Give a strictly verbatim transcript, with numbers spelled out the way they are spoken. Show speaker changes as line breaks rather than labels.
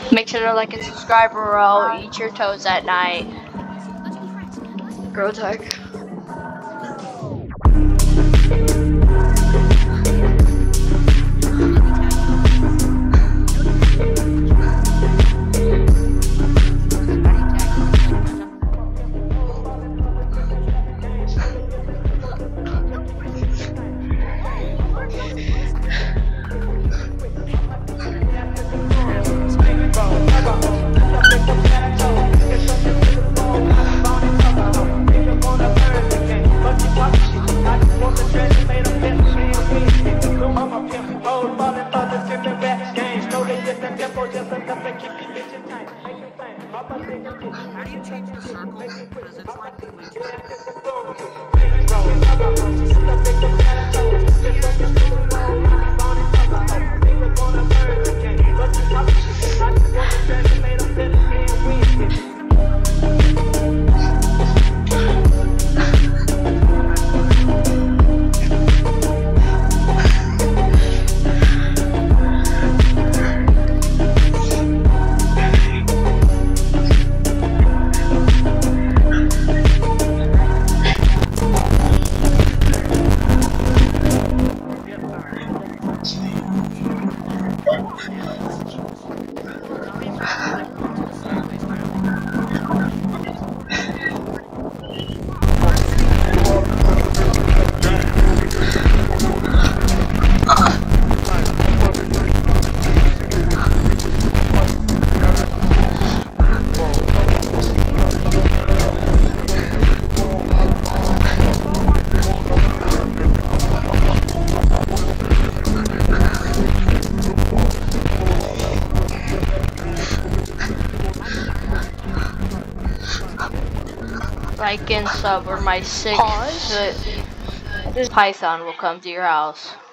Make sure to like and subscribe or I'll eat your toes at night. Girl tag.
How do you change the circle? Because it's like glitchy.
Like and sub or my sixth Python will come to your house.